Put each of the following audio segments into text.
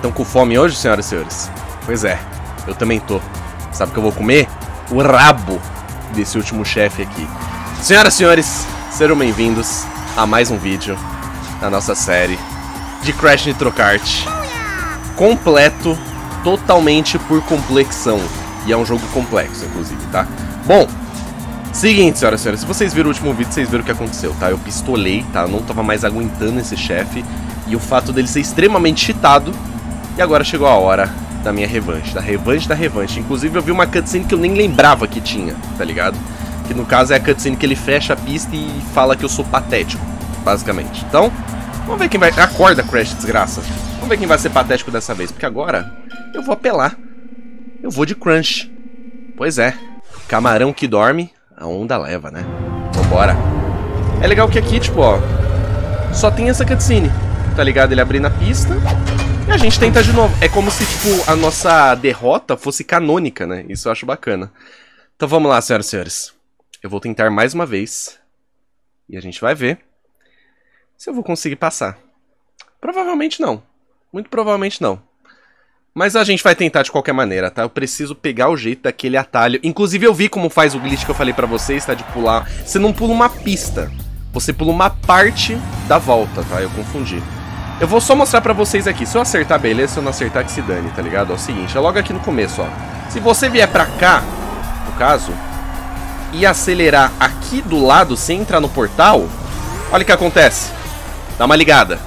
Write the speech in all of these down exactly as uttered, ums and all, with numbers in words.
Estão com fome hoje, senhoras e senhores? Pois é, eu também tô. Sabe o que eu vou comer? O rabo desse último chefe aqui. Senhoras e senhores, sejam bem-vindos a mais um vídeo da nossa série de Crash Nitro Kart. Completo, totalmente por complexão. E é um jogo complexo, inclusive, tá? Bom, seguinte, senhoras e senhores, se vocês viram o último vídeo, vocês viram o que aconteceu, tá? Eu pistolei, tá? Eu não tava mais aguentando esse chefe. E o fato dele ser extremamente cheatado. E agora chegou a hora da minha revanche, da revanche da revanche. Inclusive eu vi uma cutscene que eu nem lembrava que tinha, tá ligado? Que no caso é a cutscene que ele fecha a pista e fala que eu sou patético, basicamente. Então, vamos ver quem vai... Acorda, Crash, desgraça. Vamos ver quem vai ser patético dessa vez, porque agora eu vou apelar. Eu vou de Crunch. Pois é, camarão que dorme, a onda leva, né? Vambora. É legal que aqui, tipo, ó, só tem essa cutscene, tá ligado? Ele abrindo a pista e a gente tenta de novo. É como se, tipo, a nossa derrota fosse canônica, né? Isso eu acho bacana. Então vamos lá, senhoras e senhores. Eu vou tentar mais uma vez. E a gente vai ver se eu vou conseguir passar. Provavelmente não. Muito provavelmente não. Mas a gente vai tentar de qualquer maneira, tá? Eu preciso pegar o jeito daquele atalho. Inclusive eu vi como faz o glitch que eu falei pra vocês, tá? De pular. Você não pula uma pista. Você pula uma parte da volta, tá? Eu confundi. Eu vou só mostrar pra vocês aqui. Se eu acertar, beleza. Se eu não acertar, que se dane, tá ligado? É o seguinte, é logo aqui no começo, ó. Se você vier pra cá, no caso, e acelerar aqui do lado sem entrar no portal, olha o que acontece. Dá uma ligada.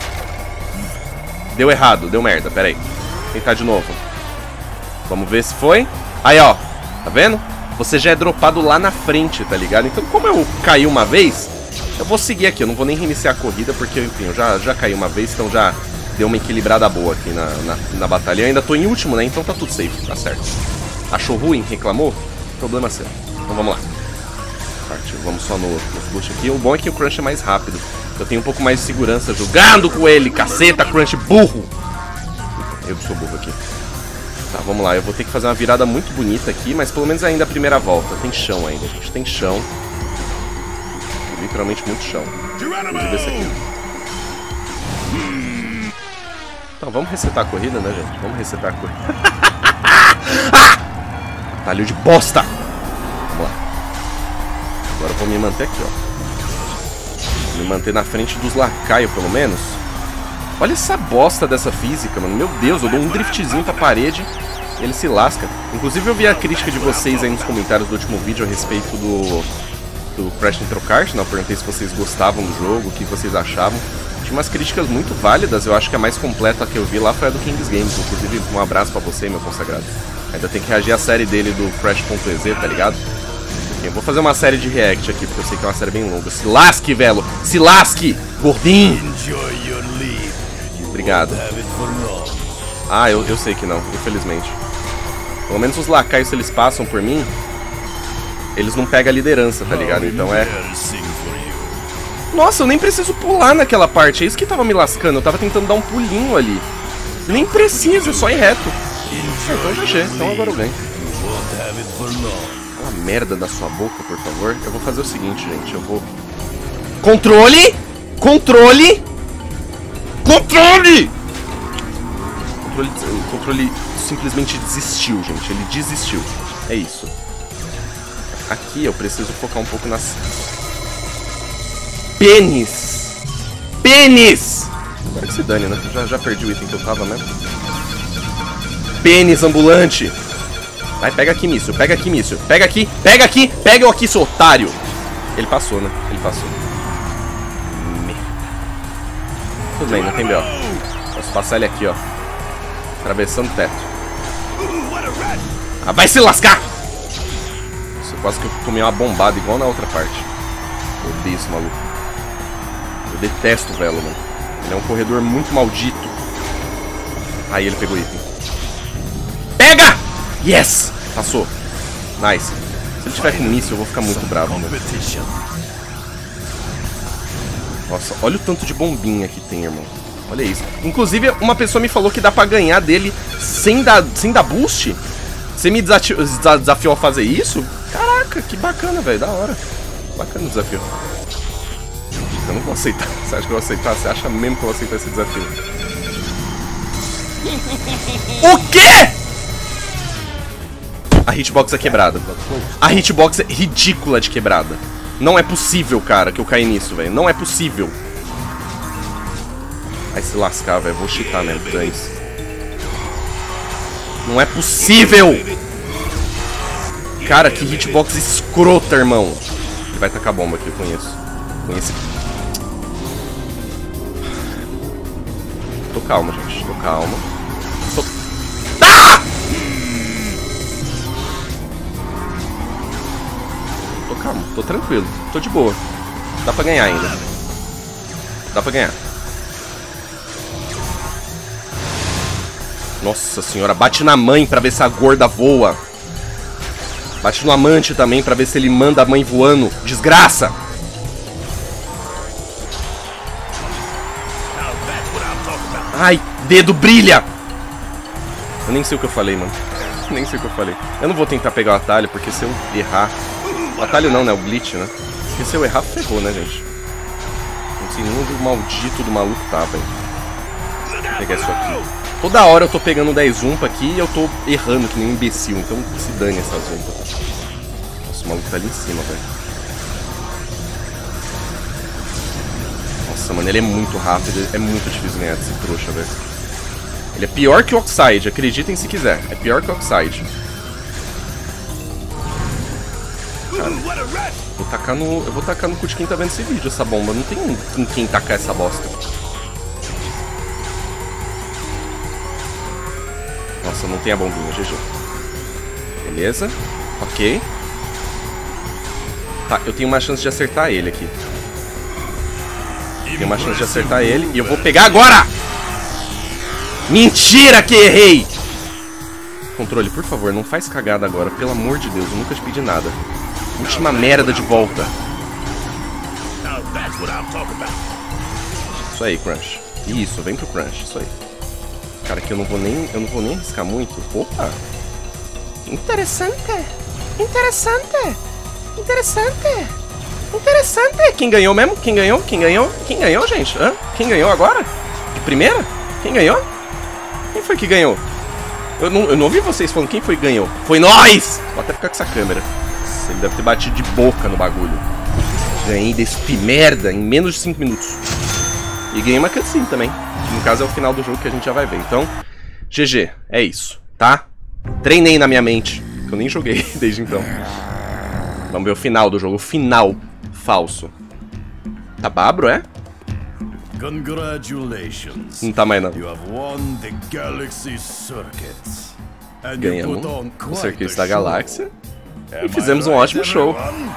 Deu errado, deu merda, pera aí. Vou tentar de novo. Vamos ver se foi. Aí, ó. Tá vendo? Você já é dropado lá na frente, tá ligado? Então, como eu caí uma vez, eu vou seguir aqui. Eu não vou nem reiniciar a corrida, porque, enfim, eu já, já caí uma vez, então já deu uma equilibrada boa aqui na, na, na batalha. Eu ainda tô em último, né? Então tá tudo safe, tá certo. Achou ruim? Reclamou? Problema seu. Então vamos lá. Partiu. Vamos só no, no boost aqui. O bom é que o Crunch é mais rápido. Eu tenho um pouco mais de segurança jogando com ele. Caceta, Crunch burro! Eu que sou burro aqui. Tá, vamos lá. Eu vou ter que fazer uma virada muito bonita aqui, mas pelo menos ainda a primeira volta. Tem chão ainda, gente. Tem chão. Literalmente muito chão. Inclusive esse aqui. Então, vamos resetar a corrida, né, gente? Vamos resetar a corrida. Ah! Atalho de bosta! Vamos lá. Agora eu vou me manter aqui, ó. Me manter na frente dos lacaios, pelo menos. Olha essa bosta dessa física, mano. Meu Deus, eu dou um driftzinho pra parede e ele se lasca. Inclusive eu vi a crítica de vocês aí nos comentários do último vídeo a respeito do, do Crash Nitro Kart, né? Eu perguntei se vocês gostavam do jogo, o que vocês achavam. Tinha umas críticas muito válidas, eu acho que a mais completa que eu vi lá foi a do Kings Games. Inclusive, um abraço pra você, meu consagrado. Ainda tem que reagir à série dele do Crash.exe, tá ligado? Enfim, eu vou fazer uma série de react aqui, porque eu sei que é uma série bem longa. Se lasque, velho! Se lasque! Gordinho! Obrigado. Ah, eu, eu sei que não, infelizmente. Pelo menos os lacaios, se eles passam por mim, eles não pegam a liderança, tá ligado? Então é... Nossa, eu nem preciso pular naquela parte. É isso que tava me lascando. Eu tava tentando dar um pulinho ali. Nem precisa, é só ir reto. Ah, então já achei. Então agora eu ganho. Cala a merda da sua boca, por favor. Eu vou fazer o seguinte, gente. Eu vou... Controle! Controle! Controle! Controle, o controle simplesmente desistiu, gente. Ele desistiu. É isso. Aqui eu preciso focar um pouco nas... Pênis! Pênis! Agora que se dane, né? Já, já perdi o item que eu tava mesmo. Pênis ambulante! Vai, pega aqui, míssil. Pega aqui, míssil. Pega aqui, pega aqui, pega eu aqui, seu otário! Ele passou, né? Ele passou. Tudo bem, não tem B O. Posso passar ele aqui, ó. Atravessando o teto. Ah, vai se lascar! Nossa, quase que eu tomei uma bombada igual na outra parte. Eu odeio esse maluco. Eu detesto o Velo, mano. Ele é um corredor muito maldito. Aí ele pegou o item. Pega! Yes! Passou. Nice. Se ele tiver com míssil, eu vou ficar muito bravo, mano. Nossa, olha o tanto de bombinha que tem, irmão. Olha isso. Inclusive, uma pessoa me falou que dá pra ganhar dele sem dar, sem dar boost. Você me desafiou a fazer isso? Caraca, que bacana, velho. Da hora. Bacana o desafio. Eu não vou aceitar. Você acha que eu vou aceitar? Você acha mesmo que eu vou aceitar esse desafio? O quê? A hitbox é quebrada. A hitbox é ridícula de quebrada. Não é possível, cara, que eu caí nisso, velho. Não é possível. Vai se lascar, velho. Vou cheatar mesmo, pra isso. Não é possível! Cara, que hitbox escrota, irmão. Ele vai tacar bomba aqui, eu conheço. Conheço. Tô calmo, gente. Tô calmo. Tô... Ah! Tô calmo. Tô tranquilo. Tô de boa. Dá pra ganhar ainda. Dá pra ganhar. Nossa senhora. Bate na mãe pra ver se a gorda voa. Bate no amante também pra ver se ele manda a mãe voando. Desgraça! Ai, dedo brilha! Eu nem sei o que eu falei, mano. Nem sei o que eu falei. Eu não vou tentar pegar o atalho, porque se eu errar... O atalho não, né? O glitch, né? Porque se eu errar, ferrou, né, gente? Não sei nem onde o maldito do maluco tá, velho. Vou pegar isso aqui. Toda hora eu tô pegando dez umpa aqui e eu tô errando que nem um imbecil. Então se dane essas umpas. Nossa, o maluco tá ali em cima, velho. Nossa, mano, ele é muito rápido. É muito difícil ganhar desse trouxa, velho. Ele é pior que o Oxide, acreditem se quiser. É pior que o Oxide. Cara, vou tacar no, eu vou tacar no cu de quem tá vendo esse vídeo, essa bomba. Não tem com quem tacar essa bosta. Nossa, não tem a bombinha, G G. Beleza. Ok. Tá, eu tenho uma chance de acertar ele aqui. Tenho uma chance de acertar ele. E eu vou pegar agora! Mentira que errei! Controle, por favor, não faz cagada agora. Pelo amor de Deus, eu nunca te pedi nada. Última merda de volta. Isso aí, Crunch. Isso, vem pro Crunch, isso aí. Cara, que eu não vou nem, eu não vou nem arriscar muito. Opa! Interessante! Interessante! Interessante! Interessante! Quem ganhou mesmo? Quem ganhou? Quem ganhou? Quem ganhou, gente? Hã? Quem ganhou agora? De primeira? Quem ganhou? Quem foi que ganhou? Eu não, eu não ouvi vocês falando quem foi que ganhou. Foi nós! Vou até ficar com essa câmera. Nossa, ele deve ter batido de boca no bagulho. Ganhei desse merda em menos de cinco minutos. E ganhei uma cutscene também. Que no caso é o final do jogo que a gente já vai ver. Então, G G. É isso, tá? Treinei na minha mente. Que eu nem joguei desde então. Vamos ver o final do jogo. O final falso. Tá babro, é? Congratulations. Não tá mais não. You have won the Galaxy Circuit. And Ganhamos you put on o quite circuito a da show. galáxia. Am E fizemos I um right, ótimo show. everyone?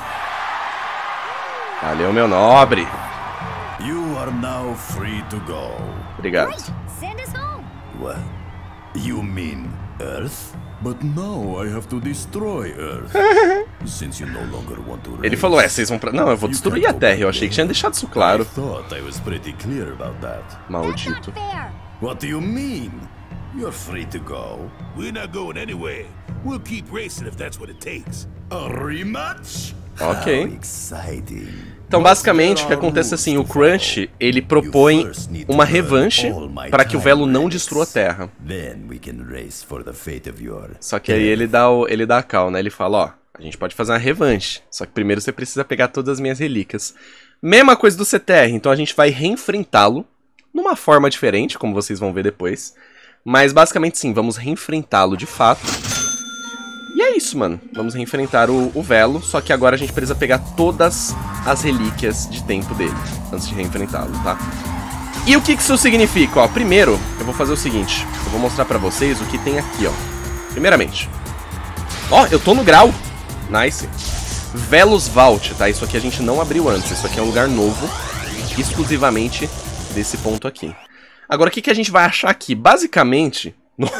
Valeu, meu nobre. You are now free to go. Obrigado. Send us home. What? You mean Earth? But now I have to destroy Earth. Since you no longer want to Ele falou, é, vocês vão pra... Não, eu vou destruir a Terra. Eu achei que tinha deixado isso claro. I thought I was pretty clear about that. That's Maldito. not fair. What do you mean? You're free to go. We're not going anywhere. We'll keep racing if that's what it takes. A rematch? Ok. How exciting. Então, basicamente, o que acontece assim, o Crunch, ele propõe uma revanche para que o Velo não destrua a Terra. Then we can race for the fate of your... Só que aí ele dá, o, ele dá a cal, né? Ele fala, ó, a gente pode fazer uma revanche, só que primeiro você precisa pegar todas as minhas relíquias. Mesma coisa do C T R, então a gente vai reenfrentá-lo numa forma diferente, como vocês vão ver depois. Mas basicamente sim, vamos reenfrentá-lo de fato. E é isso, mano. Vamos reenfrentar o, o Velo, só que agora a gente precisa pegar todas as relíquias de tempo dele, antes de reenfrentá-lo, tá? E o que isso significa? Ó, primeiro, eu vou fazer o seguinte. Eu vou mostrar pra vocês o que tem aqui, ó. Primeiramente. Ó, eu tô no grau. Nice. Velos Vault, tá? Isso aqui a gente não abriu antes. Isso aqui é um lugar novo, exclusivamente desse ponto aqui. Agora, o que, que a gente vai achar aqui? Basicamente...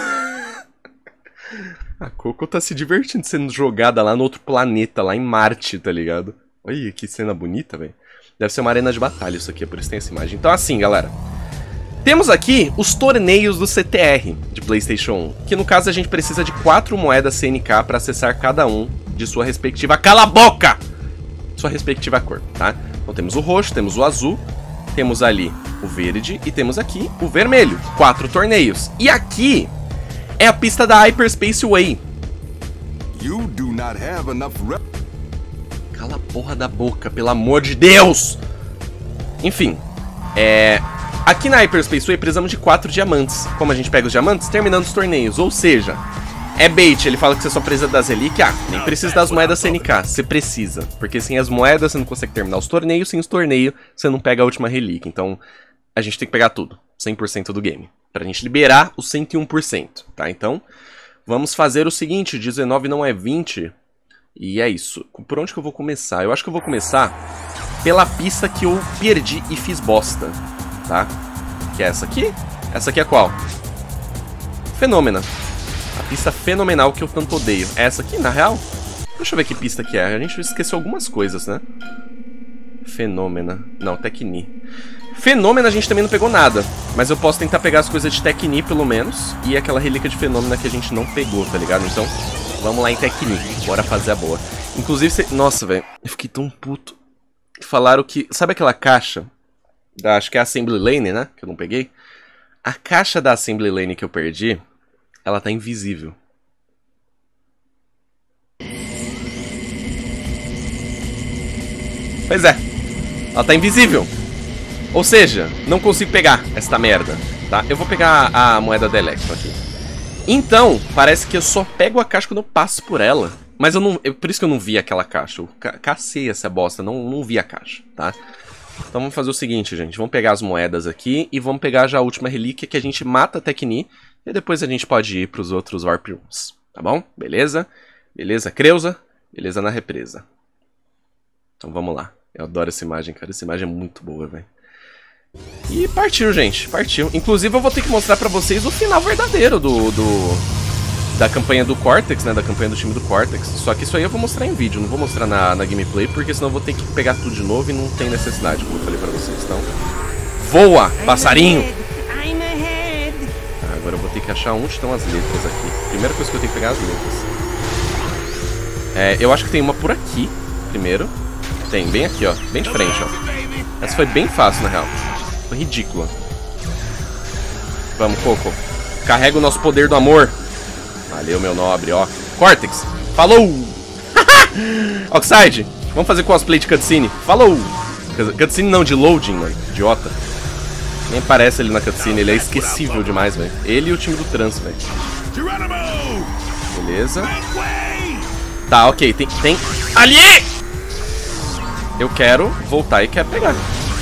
A Coco tá se divertindo sendo jogada lá no outro planeta, lá em Marte, tá ligado? Olha que cena bonita, velho. Deve ser uma arena de batalha isso aqui, é por isso que tem essa imagem. Então assim, galera. Temos aqui os torneios do C T R de PlayStation um. Que no caso a gente precisa de quatro moedas C N K pra acessar cada um de sua respectiva... Cala a boca! Sua respectiva cor, tá? Então temos o roxo, temos o azul. Temos ali o verde e temos aqui o vermelho. Quatro torneios. E aqui é a pista da Hyperspace Way. You do not have enough rep. Cala a porra da boca, pelo amor de Deus! Enfim, é... aqui na Hyperspace Way precisamos de quatro diamantes. Como a gente pega os diamantes? Terminando os torneios. Ou seja, é bait. Ele fala que você só precisa das relíquias. Ah, nem precisa das moedas C N K. Você precisa. Porque sem as moedas você não consegue terminar os torneios. Sem os torneios você não pega a última relíquia. Então a gente tem que pegar tudo. cem por cento do game. Pra gente liberar os cento e um por cento. Tá? Então vamos fazer o seguinte. dezenove não é vinte. E é isso. Por onde que eu vou começar? Eu acho que eu vou começar pela pista que eu perdi e fiz bosta. Tá? Que é essa aqui? Essa aqui é qual? Fenômena. A pista fenomenal que eu tanto odeio. É essa aqui, na real? Deixa eu ver que pista que é. A gente esqueceu algumas coisas, né? Fenômena. Não, Tecni. Fenômena a gente também não pegou nada. Mas eu posso tentar pegar as coisas de Tecni, pelo menos. E aquela relíquia de Fenômena que a gente não pegou, tá ligado? Então, vamos lá em Tecni. Bora fazer a boa. Inclusive, cê... nossa, velho. Eu fiquei tão puto. Falaram que... Sabe aquela caixa? Da... Acho que é a Assembly Lane, né? Que eu não peguei. A caixa da Assembly Lane que eu perdi... Ela tá invisível. Pois é. Ela tá invisível. Ou seja, não consigo pegar esta merda, tá? Eu vou pegar a moeda da Electro aqui. Então, parece que eu só pego a caixa quando eu passo por ela. Mas eu não... Eu, por isso que eu não vi aquela caixa. Eu ca cacei essa bosta, não, não vi a caixa, tá? Então vamos fazer o seguinte, gente. Vamos pegar as moedas aqui e vamos pegar já a última relíquia que a gente mata a Tecni. E depois a gente pode ir pros outros Warp Rooms, tá bom? Beleza? Beleza, Creusa? Beleza na represa. Então vamos lá. Eu adoro essa imagem, cara. Essa imagem é muito boa, velho. E partiu, gente. Partiu. Inclusive eu vou ter que mostrar pra vocês o final verdadeiro do... do... da campanha do Cortex, né? Da campanha do time do Cortex. Só que isso aí eu vou mostrar em vídeo. Não vou mostrar na, na gameplay, porque senão eu vou ter que pegar tudo de novo e não tem necessidade, como eu falei pra vocês. Então, voa, passarinho! Agora eu vou ter que achar onde estão as letras aqui. Primeira coisa que eu tenho que pegar é as letras. É, eu acho que tem uma por aqui, primeiro. Tem, bem aqui, ó. Bem de frente, ó. Essa foi bem fácil, na real. Foi ridícula. Vamos, Coco. Carrega o nosso poder do amor. Valeu, meu nobre, ó. Cortex, falou! Oxide, vamos fazer cosplay de cutscene. Falou! Cutscene não, de loading, mano. Idiota. Nem aparece ele na cutscene, ele é esquecível demais, velho. Ele e o time do trans, velho. Beleza. Tá, ok, tem... tem... Ali! Eu quero voltar e quero pegar.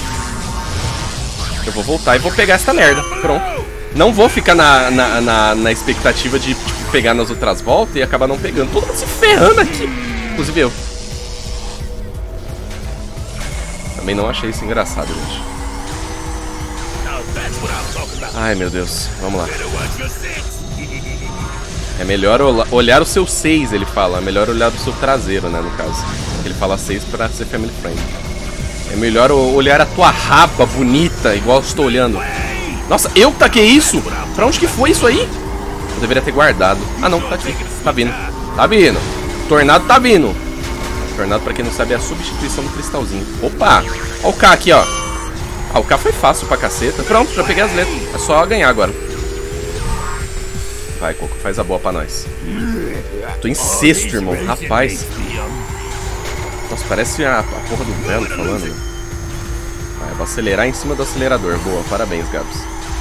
Eu vou voltar e vou pegar essa merda. Pronto. Não vou ficar na, na, na, na expectativa de tipo, pegar nas outras voltas e acabar não pegando. Todo mundo se ferrando aqui. Inclusive eu. Também não achei isso engraçado, gente. Ai, meu Deus. Vamos lá. É melhor olhar o seu seis, ele fala. É melhor olhar o seu traseiro, né, no caso. Ele fala seis pra ser family friend. É melhor olhar a tua raba bonita, igual eu estou olhando. Nossa, eu taquei isso? Pra onde que foi isso aí? Eu deveria ter guardado. Ah, não, tá aqui. Tá vindo. Tá vindo. Tornado tá vindo. Tornado, pra quem não sabe, é a substituição do cristalzinho. Opa! Ó o K aqui, ó. Ah, o K foi fácil pra caceta. Pronto, já peguei as letras. É só ganhar agora. Vai, Coco, faz a boa pra nós. Tô em sexto, irmão. Rapaz. Nossa, parece a, a porra do Velo falando. Vai, vou acelerar em cima do acelerador. Boa, parabéns, Gabs.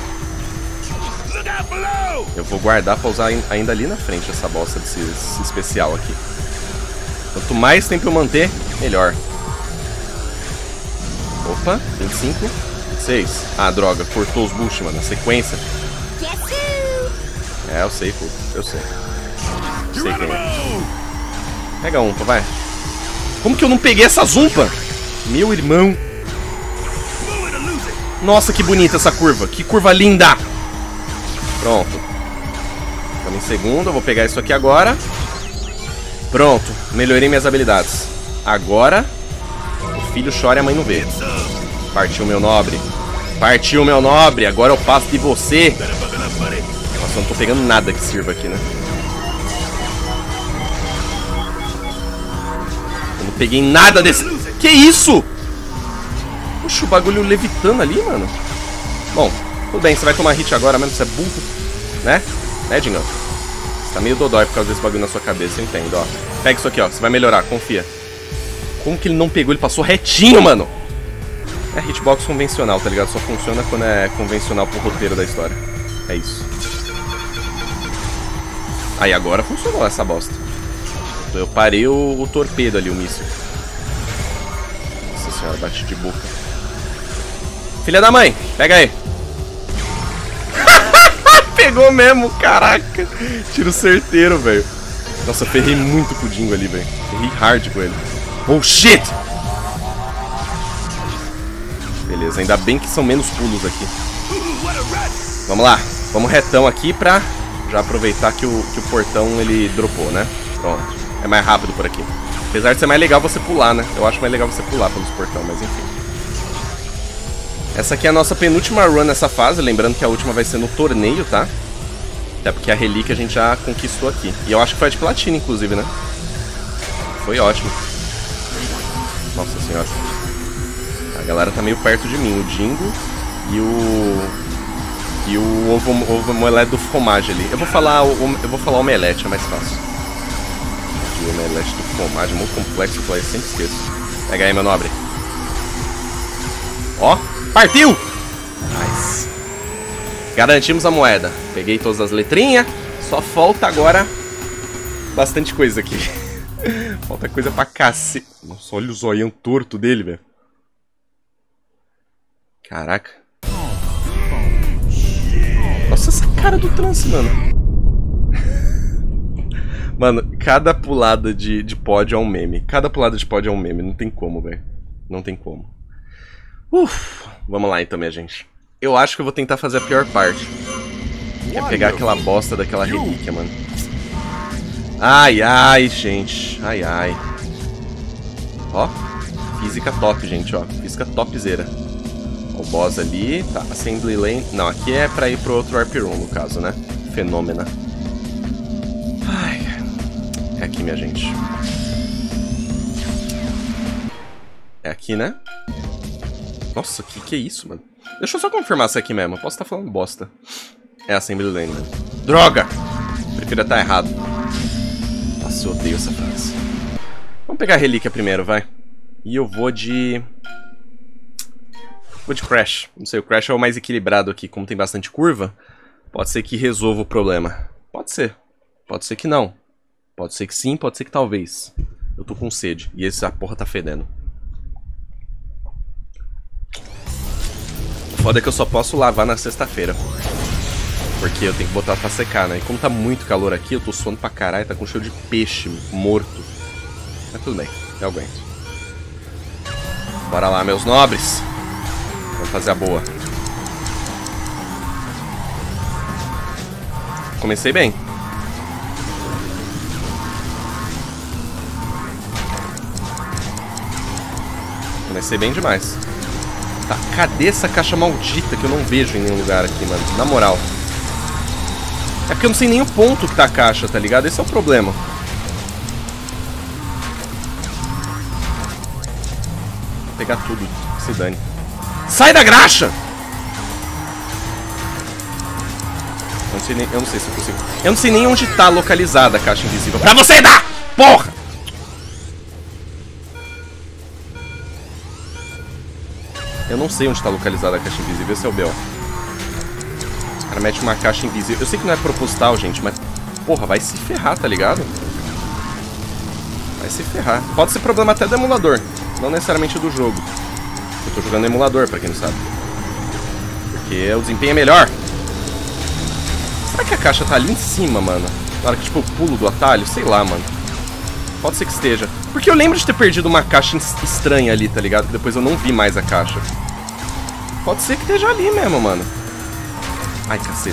Eu vou guardar pra usar ainda ali na frente essa bosta desse, desse especial aqui. Quanto mais tempo eu manter, melhor. Opa, vinte e cinco, vinte e seis. Ah, droga, cortou os bullshit, mano, na sequência. É, eu sei, pô, eu sei. Eu sei quem é. Pega um, vai. Como que eu não peguei essa zumpa? Meu irmão. Nossa, que bonita essa curva. Que curva linda. Pronto. Estamos em segundo, eu vou pegar isso aqui agora. Pronto, melhorei minhas habilidades. Agora, o filho chora e a mãe não vê. Partiu, meu nobre. Partiu, meu nobre. Agora eu passo de você. Nossa, eu não tô pegando nada que sirva aqui, né? Eu não peguei nada desse... Que isso? Puxa, o bagulho levitando ali, mano. Bom, tudo bem, você vai tomar hit agora mesmo, você é burro, né? Né, Dingão? Você tá meio dodói por causa desse bagulho na sua cabeça, eu entendo, ó. Pega isso aqui, ó, você vai melhorar, confia. Como que ele não pegou? Ele passou retinho, mano! É hitbox convencional, tá ligado? Só funciona quando é convencional pro roteiro da história. É isso. Aí agora funcionou essa bosta. Eu parei o, o torpedo ali, o míssil. Nossa senhora, bati de boca. Filha da mãe, pega aí. Pegou mesmo, caraca. Tiro certeiro, velho. Nossa, eu ferrei muito com o Dingo ali, velho. Ferrei hard com ele. Oh, shit! Beleza, ainda bem que são menos pulos aqui. Vamos lá, vamos retão aqui pra já aproveitar que o, que o portão ele dropou, né? Pronto, é mais rápido por aqui. Apesar de ser mais legal você pular, né? Eu acho mais legal você pular pelos portão, mas enfim. Essa aqui é a nossa penúltima run nessa fase, lembrando que a última vai ser no torneio, tá? Até porque a relíquia a gente já conquistou aqui. E eu acho que foi de platina, inclusive, né? Foi ótimo. Nossa senhora. A galera tá meio perto de mim, o Dingo e o... E o ovo, ovo omelete do fromage ali. Eu vou falar o, eu vou falar omelete, é mais fácil. O omelete do fromage é muito complexo, eu sempre esqueço. Pega aí, meu nobre. Ó, partiu! Nice. Garantimos a moeda. Peguei todas as letrinhas. Só falta agora bastante coisa aqui. Falta coisa pra cacete. Nossa, olha o zoião torto dele, velho. Caraca. Nossa, essa cara do trance, mano. Mano, cada pulada de, de pod é um meme. Cada pulada de pod é um meme. Não tem como, velho. Não tem como. Uf, vamos lá então, minha gente. Eu acho que eu vou tentar fazer a pior parte. Que é pegar aquela bosta daquela relíquia, mano. Ai, ai, gente. Ai, ai. Ó, física top, gente, ó. Física topzera. O boss ali, tá, Assembly Lane. Não, aqui é pra ir pro outro Warp Room, no caso, né? Fenômena. Ai, é aqui, minha gente. É aqui, né? Nossa, que que é isso, mano? Deixa eu só confirmar se é aqui mesmo. Eu posso estar falando bosta. É Assembly Lane, mano. Droga! Prefiro estar errado. Nossa, eu odeio essa frase. Vamos pegar a relíquia primeiro, vai. E eu vou de... Vou de Crash. Não sei, o Crash é o mais equilibrado aqui. Como tem bastante curva, pode ser que resolva o problema. Pode ser. Pode ser que não. Pode ser que sim, pode ser que talvez. Eu tô com sede. E essa porra tá fedendo. O foda é que eu só posso lavar na sexta-feira. Porque eu tenho que botar pra secar, né? E como tá muito calor aqui, eu tô suando pra caralho. Tá com cheiro de peixe morto. Mas tudo bem, eu aguento. Bora lá, meus nobres. Vamos fazer a boa. Comecei bem. Comecei bem demais. Tá, cadê essa caixa maldita que eu não vejo em nenhum lugar aqui, mano? Na moral. É porque eu não sei nem o ponto que tá a caixa, tá ligado? Esse é o problema. Vou pegar tudo, se dane. Sai da graxa! Eu não sei nem, eu não sei se eu consigo. Eu não sei nem onde tá localizada a caixa invisível. Pra você dar! Porra! Eu não sei onde tá localizada a caixa invisível, esse é o B O. O cara mete uma caixa invisível. Eu sei que não é proposital, gente, mas... Porra, vai se ferrar, tá ligado? Vai se ferrar. Pode ser problema até do emulador, não necessariamente do jogo. Eu tô jogando emulador, pra quem não sabe. Porque o desempenho é melhor. Será que a caixa tá ali em cima, mano? Na hora que, tipo, eu pulo do atalho? Sei lá, mano. Pode ser que esteja. Porque eu lembro de ter perdido uma caixa estranha ali, tá ligado? Que depois eu não vi mais a caixa. Pode ser que esteja ali mesmo, mano. Ai, caceta.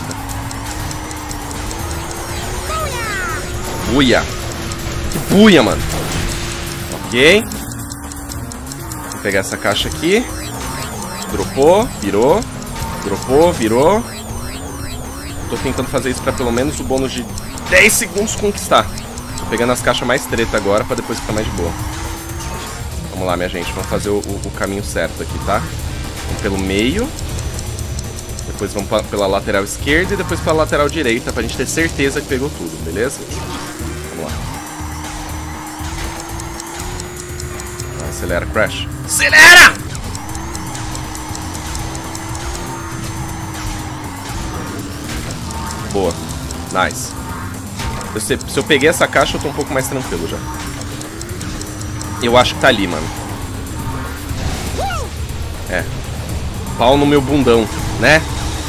Buia. Que buia, mano. Ok. Vou pegar essa caixa aqui. Dropou, virou. Dropou, virou. Tô tentando fazer isso pra pelo menos o bônus de dez segundos conquistar. Tô pegando as caixas mais treta agora pra depois ficar mais de boa. Vamos lá, minha gente. Vamos fazer o, o, o caminho certo aqui, tá? Vamos pelo meio. Depois vamos pra, pela lateral esquerda e depois pela lateral direita, pra gente ter certeza que pegou tudo, beleza? Vamos lá. Acelera, Crash. Acelera! Boa. Nice. Se, se eu peguei essa caixa, eu tô um pouco mais tranquilo já. Eu acho que tá ali, mano. É. Pau no meu bundão, né?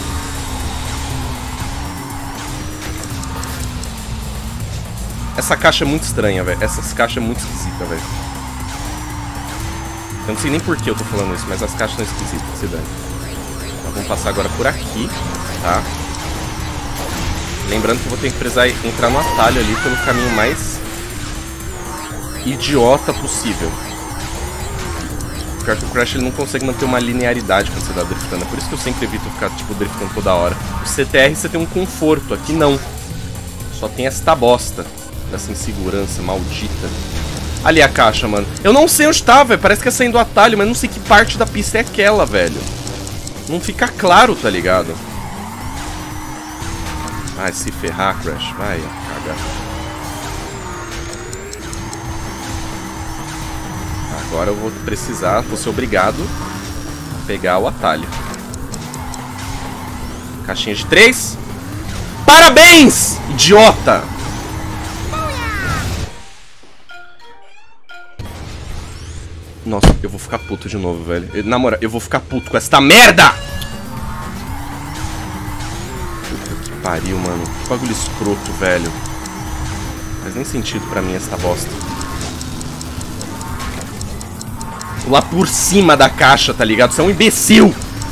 Essa caixa é muito estranha, velho. Essa caixa é muito esquisita, velho. Eu não sei nem por que eu tô falando isso, mas as caixas são esquisitas, se dane. Então, vamos passar agora por aqui, tá? Lembrando que eu vou ter que precisar entrar no atalho ali pelo caminho mais idiota possível. Porque o Crash ele não consegue manter uma linearidade quando você tá driftando. É por isso que eu sempre evito ficar, tipo, driftando toda hora. O C T R você tem um conforto, aqui não. Só tem esta bosta dessa insegurança maldita. Ali a caixa, mano. Eu não sei onde tá, velho. Parece que é saindo do atalho, mas não sei que parte da pista é aquela, velho. Não fica claro, tá ligado? Vai se ferrar, Crash. Vai, cagar. Agora eu vou precisar, vou ser obrigado a pegar o atalho. Caixinha de três. Parabéns, idiota! Nossa, eu vou ficar puto de novo, velho. Eu, na moral, eu vou ficar puto com esta merda! Puta que pariu, mano. Que bagulho escroto, velho. Faz nem sentido pra mim esta bosta. Lá por cima da caixa, tá ligado? Você é um imbecil!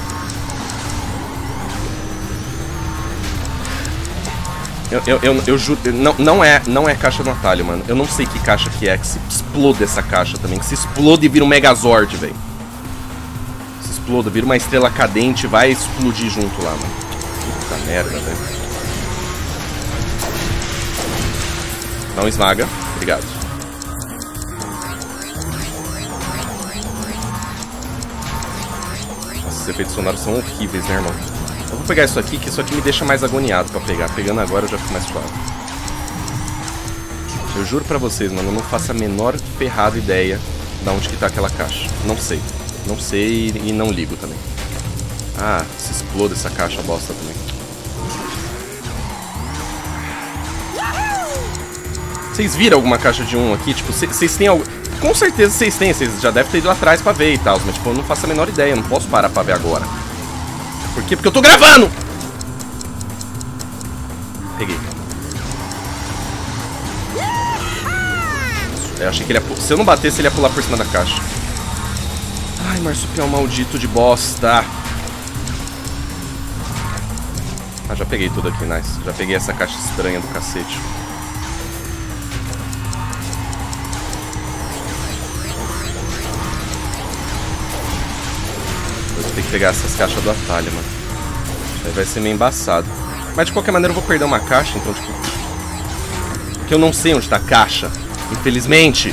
Eu, eu, eu, eu juro, não, não, é, não é caixa no atalho, mano. Eu não sei que caixa que é, que se exploda essa caixa também. Que se explode e vira um Megazord, velho. Se exploda, vira uma estrela cadente e vai explodir junto lá, mano. Puta merda, velho. Não esmaga. Obrigado. Nossa, os efeitos sonoros são horríveis, né, irmão? Eu vou pegar isso aqui, que isso aqui me deixa mais agoniado pra pegar. Pegando agora eu já fico mais suave. Eu juro pra vocês, mano, eu não faço a menor ferrada ideia de onde que tá aquela caixa. Não sei. Não sei e não ligo também. Ah, se exploda essa caixa bosta também. Vocês viram alguma caixa de um aqui? Tipo, vocês têm algo... Com certeza vocês têm, vocês já devem ter ido lá atrás pra ver e tal. Mas, tipo, eu não faço a menor ideia, eu não posso parar pra ver agora. Por quê? Porque eu tô gravando! Peguei. Eu achei que ele ia... Se eu não batesse, ele ia pular por cima da caixa. Ai, marsupial maldito de bosta. Ah, já peguei tudo aqui, nice. Já peguei essa caixa estranha do cacete. Tem que pegar essas caixas do atalho, mano. Aí vai ser meio embaçado. Mas de qualquer maneira eu vou perder uma caixa, então tipo... Porque eu não sei onde tá a caixa, infelizmente.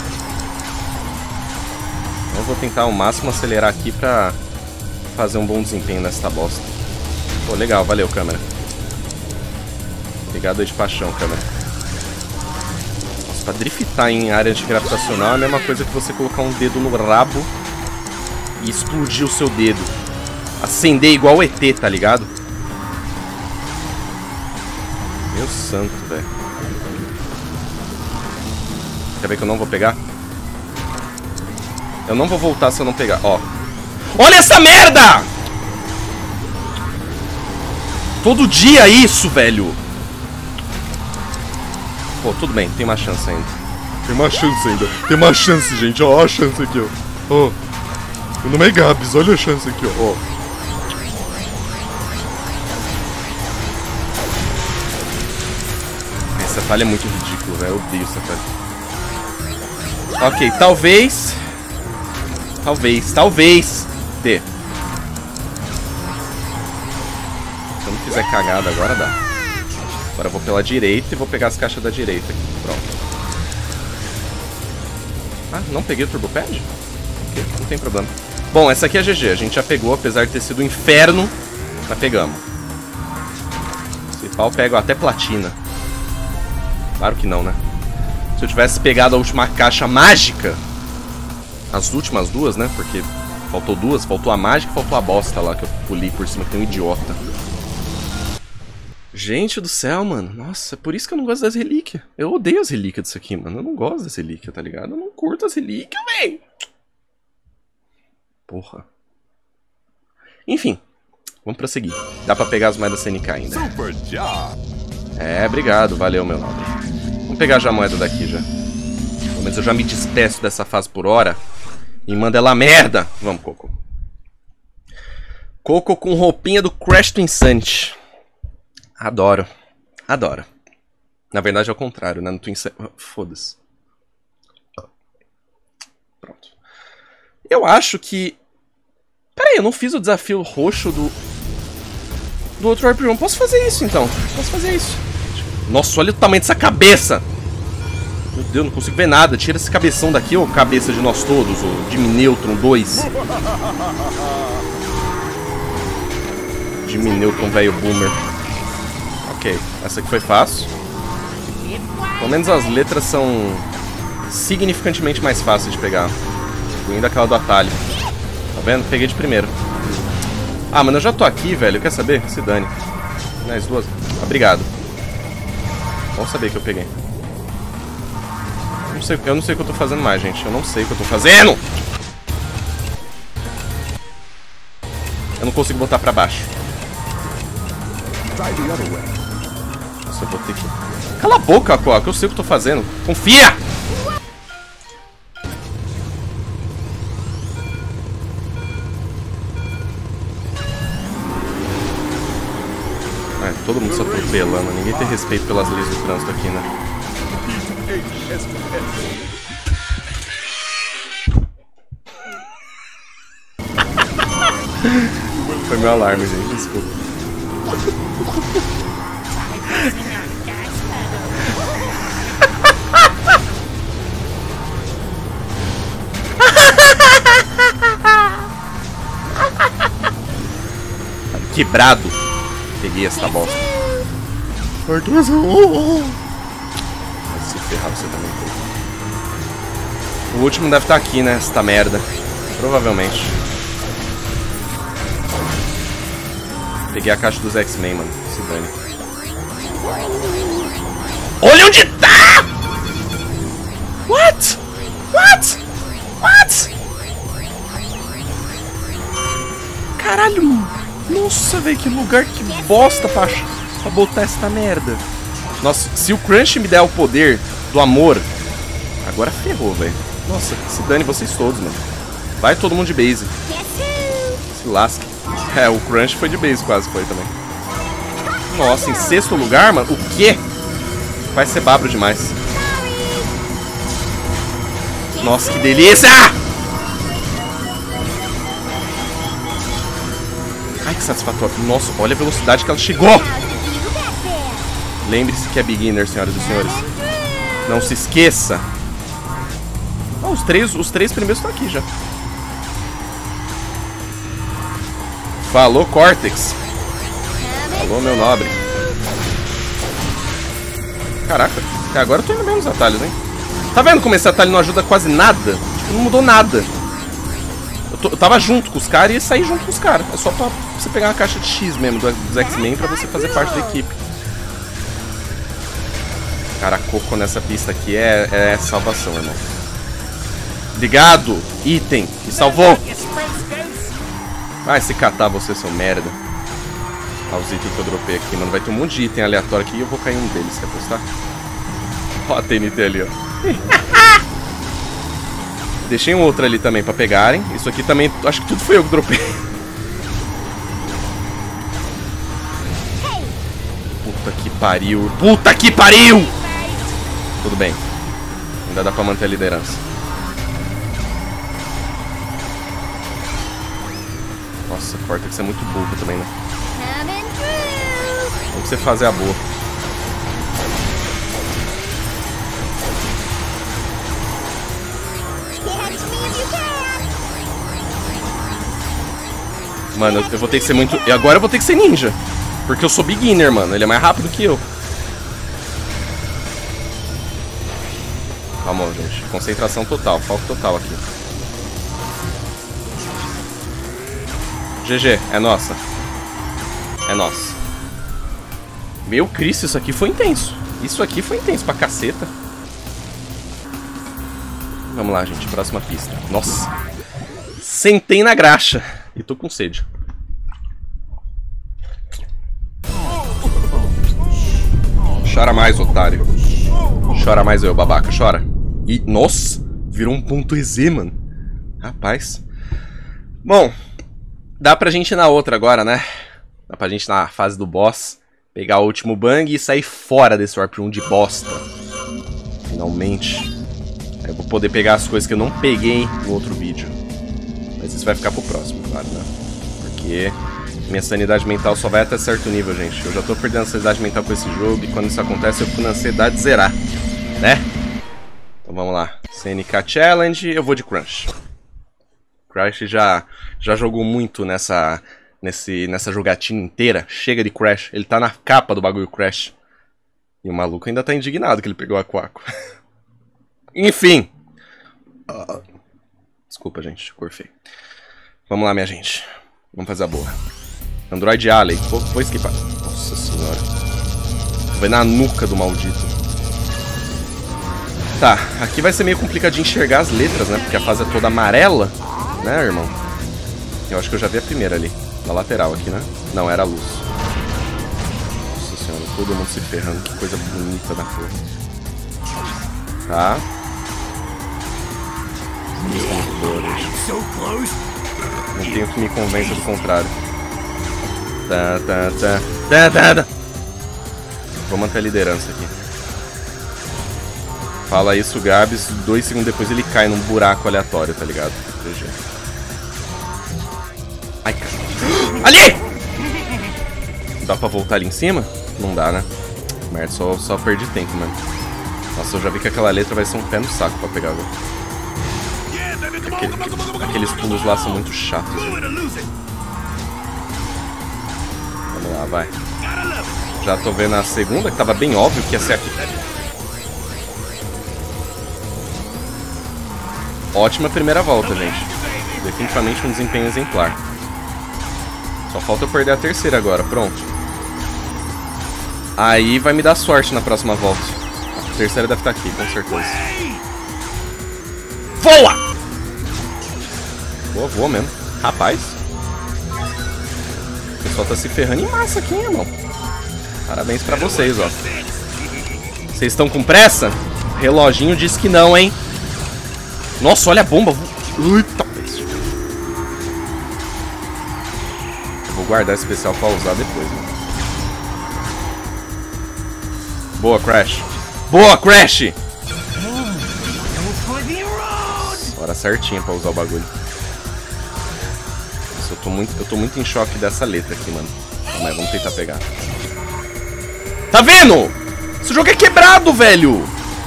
Então eu vou tentar ao máximo acelerar aqui pra fazer um bom desempenho nessa bosta. Pô, legal, valeu, câmera. Obrigado aí de paixão, câmera. Nossa, pra driftar em área antigravitacional é a mesma coisa que você colocar um dedo no rabo e explodir o seu dedo. Acender igual o E T, tá ligado? Meu santo, velho. Quer ver que eu não vou pegar? Eu não vou voltar se eu não pegar, ó. Olha essa merda! Todo dia isso, velho. Pô, tudo bem, tem uma chance ainda. Tem uma chance ainda. Tem uma chance, gente, ó, ó a chance aqui, ó. Ó. Meu nome é Gabs, olha a chance aqui, ó. Essa falha é muito ridícula, velho. Eu odeio essa falha. Ok, talvez. Talvez, talvez. Dê. Se eu não fizer cagada agora, dá. Agora eu vou pela direita e vou pegar as caixas da direita aqui. Pronto. Ah, não peguei o Turbo Pad? Ok, não tem problema. Bom, essa aqui é G G, a gente já pegou, apesar de ter sido um inferno Mas pegamos. Se pau, eu pego até platina. Claro que não, né? Se eu tivesse pegado a última caixa mágica, as últimas duas, né? Porque faltou duas, faltou a mágica e faltou a bosta lá que eu pulei por cima, que tem um idiota. Gente do céu, mano. Nossa, é por isso que eu não gosto das relíquias. Eu odeio as relíquias disso aqui, mano. Eu não gosto das relíquias, tá ligado? Eu não curto as relíquias, véi. Porra. Enfim, vamos prosseguir. Dá pra pegar as moedas C N K ainda. Super job. É, obrigado. Valeu, meu nobre. Vamos pegar já a moeda daqui, já. Pelo menos eu já me despeço dessa fase por hora. E manda ela merda. Vamos, Coco. Coco com roupinha do Crash to Insanity. Adoro. Adoro. Na verdade é o contrário, né? No Twin Insanity... Foda-se. Pronto. Eu acho que... Pera aí, eu não fiz o desafio roxo do... Do outro Warp Room. Posso fazer isso, então. Posso fazer isso. Nossa, olha o tamanho dessa cabeça. Meu Deus, não consigo ver nada. Tira esse cabeção daqui, ô cabeça de nós todos. O Jimmy Neutron dois. Jimmy Neutron, velho boomer. Ok, essa aqui foi fácil. Pelo menos as letras são significantemente mais fáceis de pegar. Incluindo aquela do atalho. Tá vendo? Peguei de primeiro. Ah, mano, eu já tô aqui, velho. Quer saber? Se dane. Nas duas. Obrigado. Bom saber que eu peguei. Eu não sei, eu não sei o que eu tô fazendo mais, gente. Eu não sei o que eu tô fazendo! Eu não consigo botar pra baixo. Nossa, eu vou ter que... Cala a boca, Coca. Eu sei o que eu tô fazendo. Confia! Ai, todo mundo se atropelando. Ninguém tem respeito pelas leis do trânsito aqui, né? Foi meu alarme, gente. Desculpa. Quebrado. Peguei essa bosta. Vai se ferrar você também. O último deve estar aqui, né? Esta merda. Provavelmente. Peguei a caixa dos X-Men, mano. Se dane. Olha onde tá! What? What? What? Caralho, mano. Nossa, velho, que lugar, que bosta pra, pra botar essa merda. Nossa, se o Crunch me der o poder do amor, agora ferrou, velho. Nossa, se dane vocês todos, mano. Vai todo mundo de base. Se lasque. É, o Crunch foi de base, quase foi também. Nossa, em sexto lugar, mano? O quê? Vai ser babro demais. Nossa, que delícia! Ai, que satisfatório. Nossa, olha a velocidade que ela chegou. Lembre-se que é beginner, senhoras e senhores. Não se esqueça. Oh, os, três, os três primeiros estão aqui já. Falou, Cortex. Falou, meu nobre. Caraca, até agora eu tô indo bem nos atalhos, hein? Tá vendo como esse atalho não ajuda quase nada? Tipo, não mudou nada. Eu, tô, eu tava junto com os caras e saí junto com os caras. É só pra você pegar uma caixa de X mesmo dos X-Men pra você fazer parte da equipe. Cara, Coco nessa pista aqui é, é salvação, irmão. Obrigado, item, que salvou. Vai se catar você, seu merda. Olha os itens que eu dropei aqui, mano. Vai ter um monte de item aleatório aqui e eu vou cair um deles, quer apostar? Ó a T N T ali, ó. Deixei um outro ali também pra pegarem. Isso aqui também, acho que tudo foi eu que dropei. Puta que pariu. Puta que pariu! Tudo bem. Ainda dá pra manter a liderança. Nossa, Cortex é muito burro também, né? Vamos você fazer a boa. Mano, eu vou ter que ser muito... E agora eu vou ter que ser ninja. Porque eu sou beginner, mano. Ele é mais rápido que eu. Calma, gente. Concentração total. Foco total aqui. G G. É nossa. É nossa. Meu Cristo, isso aqui foi intenso. Isso aqui foi intenso pra caceta. Vamos lá, gente. Próxima pista. Nossa. Sentei na graxa. E tô com sede. Chora mais, otário. Chora mais eu, babaca. Chora. E, nossa. Virou um ponto E Z, mano. Rapaz. Bom. Dá pra gente ir na outra agora, né? Dá pra gente ir na fase do boss. Pegar o último bang e sair fora desse Warp Room de bosta. Finalmente. Eu vou poder pegar as coisas que eu não peguei no outro vídeo. Mas isso vai ficar pro próximo, claro, né? Porque minha sanidade mental só vai até certo nível, gente. Eu já tô perdendo a sanidade mental com esse jogo. E quando isso acontece, eu fico na ansiedade de zerar. Né? Então vamos lá. C N K Challenge, eu vou de Crunch. Crash já, já jogou muito nessa, nesse, nessa jogatina inteira. Chega de Crash. Ele tá na capa do bagulho Crash. E o maluco ainda tá indignado que ele pegou a Quaco. Enfim. Uh, desculpa, gente. Cor feio. Vamos lá, minha gente. Vamos fazer a boa. Android Alley. Vou, vou esquipar. Nossa senhora. Vai na nuca do maldito. Tá. Aqui vai ser meio complicado de enxergar as letras, né? Porque a fase é toda amarela. Né, irmão? Eu acho que eu já vi a primeira ali. Na lateral aqui, né? Não, era a luz. Nossa senhora. Todo mundo se ferrando. Que coisa bonita da cor. Tá. Não tenho que me convencer do contrário. Tá, tá, tá. Tá, tá, tá. Vou manter a liderança aqui. Fala isso, Gabs. Dois segundos depois ele cai num buraco aleatório, tá ligado? G G. Ai, cara. Ali! Dá pra voltar ali em cima? Não dá, né? Merda, só, só perdi tempo, mano. Nossa, eu já vi que aquela letra vai ser um pé no saco pra pegar agora. Aquele, aqueles pulos lá são muito chatos. Gente. Vamos lá, vai. Já tô vendo a segunda, que tava bem óbvio que ia ser aqui. Ótima primeira volta, gente. Definitivamente um desempenho exemplar. Só falta eu perder a terceira agora, pronto. Aí vai me dar sorte na próxima volta. A terceira deve estar aqui, com certeza. Voa! Boa, voa mesmo. Rapaz. O pessoal tá se ferrando em massa aqui, hein, irmão. Parabéns pra vocês, ó. Vocês estão com pressa? O reloginho diz que não, hein. Nossa, olha a bomba. Eita, eu vou guardar esse especial pra usar depois, mano. Boa, Crash. Boa, Crash! Hora certinha pra usar o bagulho. Nossa, eu tô muito, eu tô muito em choque dessa letra aqui, mano. Mas vamos tentar pegar. Tá vendo? Esse jogo é quebrado, velho!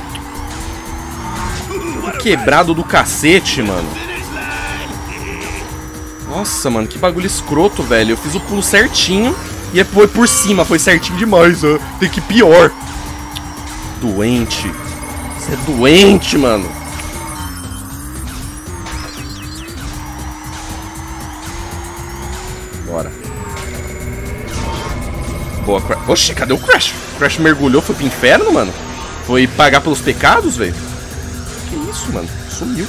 Quebrado do cacete, mano. Nossa, mano, que bagulho escroto, velho. Eu fiz o pulo certinho e foi por cima, foi certinho demais, ó. Tem que ir pior. Doente. Você é doente, mano. Bora. Boa, Crash. Oxi, cadê o Crash? O Crash mergulhou, foi pro inferno, mano? Foi pagar pelos pecados, velho? Que isso, mano? Sumiu.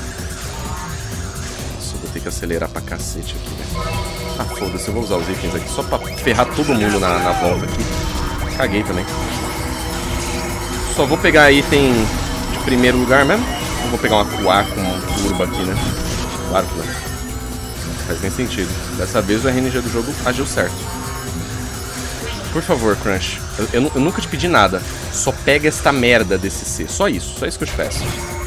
Nossa, eu vou ter que acelerar pra cacete aqui, velho. Ah, foda-se, eu vou usar os itens aqui só pra ferrar todo mundo na, na volta aqui. Caguei também. Só vou pegar item de primeiro lugar mesmo. Não vou pegar uma Quaco, uma turba aqui, né? Claro que não. Faz nem sentido. Dessa vez o R N G do jogo agiu certo. Por favor, Crunch. Eu, eu, eu nunca te pedi nada. Só pega esta merda desse C. Só isso. Só isso que eu te peço.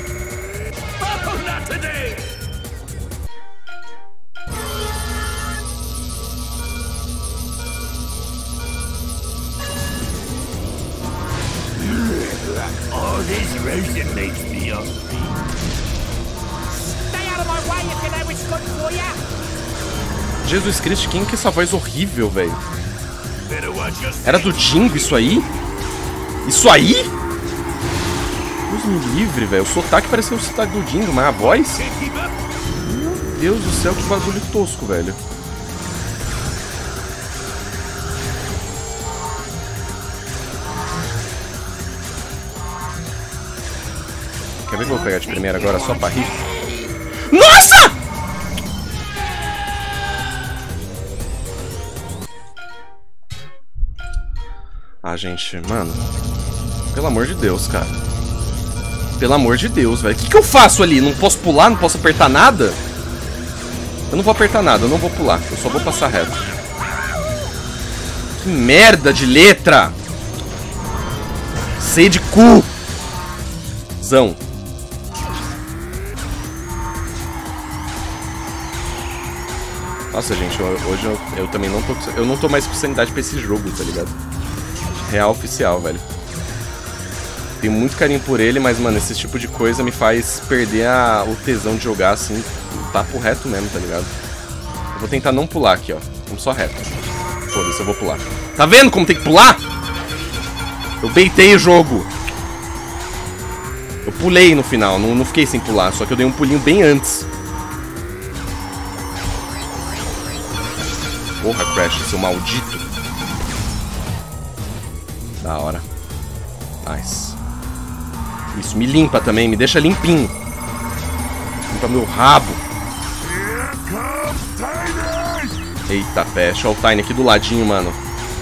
Oh, this racing makes me hungry. Stay out of my way if you know it's good for you. Jesus Cristo, quem que é essa voz horrível, velho? Era do Jingo isso aí? Isso aí? Deus me livre, velho. O sotaque parecia o sotaque do Jingo, mas a voz... Meu Deus do céu, que bagulho tosco, velho. Quer ver que eu vou pegar de primeira agora só pra rir? Nossa! Ah, gente, mano. Pelo amor de Deus, cara. Pelo amor de Deus, velho. O que, que eu faço ali? Não posso pular? Não posso apertar nada? Eu não vou apertar nada, eu não vou pular. Eu só vou passar reto. Que merda de letra! C de cu! Zão. Nossa, gente, eu, hoje eu, eu também não tô... Eu não tô mais com sanidade pra esse jogo, tá ligado? Real oficial, velho. Tenho muito carinho por ele, mas, mano, esse tipo de coisa me faz perder a, o tesão de jogar, assim, papo reto mesmo, tá ligado? Eu vou tentar não pular aqui, ó. Vamos só reto. Foda-se, eu vou pular. Tá vendo como tem que pular? Eu beitei o jogo. Eu pulei no final, não, não fiquei sem pular, só que eu dei um pulinho bem antes. Porra, Crash, seu maldito. Da hora. Nice. Isso, me limpa também, me deixa limpinho. Limpa meu rabo. Eita, peste. Olha o Tiny aqui do ladinho, mano.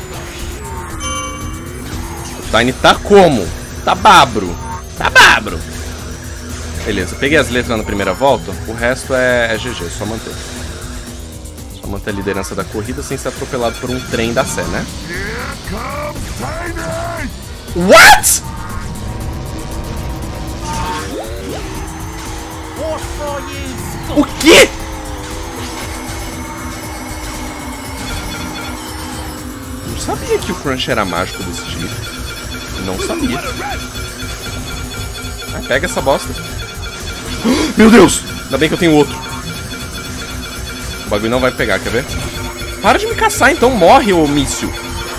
O Tiny tá como? Tá babro. Tá babro. Beleza, peguei as letras na primeira volta. O resto é, é G G, só manter. Só manter a liderança da corrida sem ser atropelado por um trem da Sé, né? What? O quê? Não sabia que o Crunch era mágico desse jeito. Não sabia. Ah, pega essa bosta. Meu Deus! Ainda bem que eu tenho outro. O bagulho não vai pegar, quer ver? Para de me caçar então, morre, ô míssil.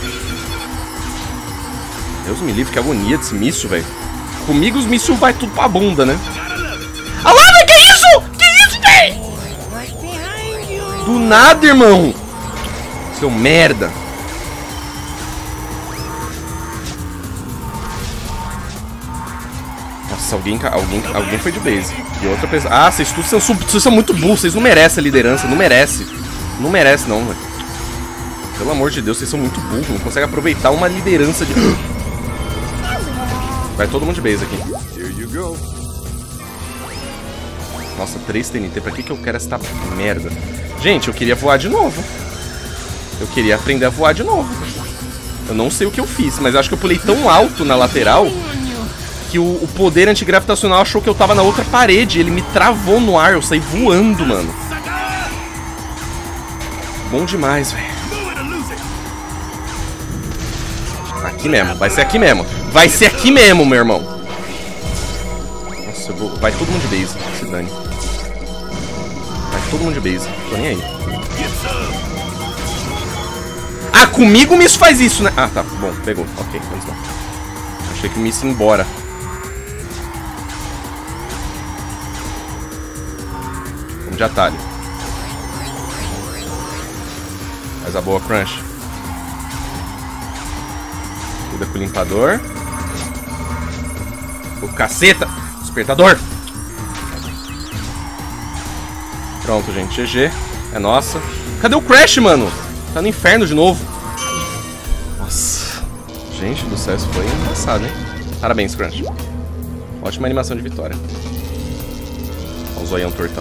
Deus me livre, que agonia desse míssil, velho. Comigo os míssil vai tudo pra bunda, né? Ah lá, velho, que isso? Que isso, velho? Do nada, irmão. Seu merda. Nossa, alguém, alguém, alguém foi de base. E outra pessoa... Ah, vocês, tudo, são, vocês são muito burros. Vocês não merecem a liderança. Não merece. Não merece, não, velho. Pelo amor de Deus, vocês são muito burros. Não conseguem aproveitar uma liderança de... Vai todo mundo de base aqui. Nossa, três T N T. Pra que que eu quero essa merda? Gente, eu queria voar de novo. Eu queria aprender a voar de novo. Eu não sei o que eu fiz, mas eu acho que eu pulei tão alto na lateral que o, o poder antigravitacional achou que eu tava na outra parede. Ele me travou no ar. Eu saí voando, mano. Bom demais, velho. Aqui mesmo. Vai ser aqui mesmo. Vai ser aqui mesmo, meu irmão. Nossa, eu vou... Vai todo mundo de base. Se dane. Vai todo mundo de base. Tô nem aí. Ah, comigo o Miss faz isso, né? Ah, tá. Bom, pegou. Ok, vamos lá. Achei que o Miss ia embora. Vamos de atalho. Faz a boa, Crunch. Cuida com o limpador. O caceta! Despertador! Pronto, gente. G G. É nossa. Cadê o Crash, mano? Tá no inferno de novo. Nossa. Gente do céu, isso foi engraçado, hein? Parabéns, Crunch. Ótima animação de vitória. Olha o zoião tortão.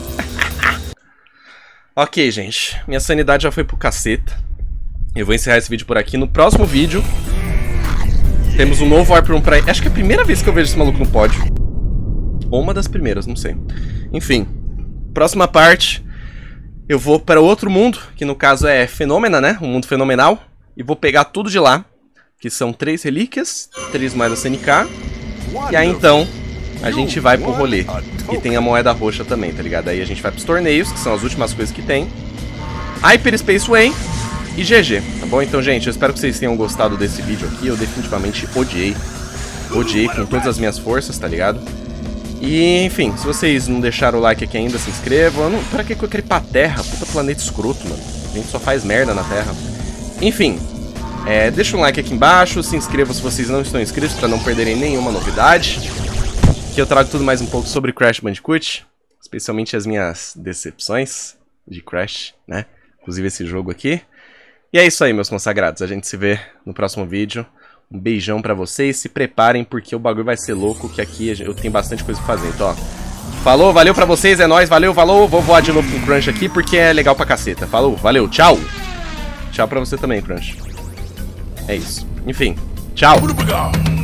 Ok, gente. Minha sanidade já foi pro caceta. Eu vou encerrar esse vídeo por aqui. No próximo vídeo, temos um novo Warp Room pra... Acho que é a primeira vez que eu vejo esse maluco no pódio. Ou uma das primeiras, não sei. Enfim. Próxima parte, eu vou para outro mundo, que no caso é Fenômena, né? Um mundo fenomenal. E vou pegar tudo de lá, que são três relíquias, três moedas C N K. E aí então, a gente vai pro rolê. E tem a moeda roxa também, tá ligado? Aí a gente vai pros torneios, que são as últimas coisas que tem. Hyperspace Way e G G, tá bom? Então, gente, eu espero que vocês tenham gostado desse vídeo aqui. Eu definitivamente odiei. Odiei com todas as minhas forças, tá ligado? E, enfim, se vocês não deixaram o like aqui ainda, se inscrevam. Eu não... Pra que eu queria ir pra Terra? Puta planeta escroto, mano. A gente só faz merda na Terra. Enfim, é, deixa um like aqui embaixo. Se inscrevam se vocês não estão inscritos, pra não perderem nenhuma novidade. Que eu trago tudo mais um pouco sobre Crash Bandicoot. Especialmente as minhas decepções de Crash, né? Inclusive esse jogo aqui. E é isso aí, meus consagrados. A gente se vê no próximo vídeo. Um beijão pra vocês. Se preparem, porque o bagulho vai ser louco. Que aqui eu tenho bastante coisa pra fazer. Então, ó. Falou, valeu pra vocês. É nóis, valeu, falou. Vou voar de novo com o Crunch aqui, porque é legal pra caceta. Falou, valeu, tchau. Tchau pra você também, Crunch. É isso. Enfim, tchau.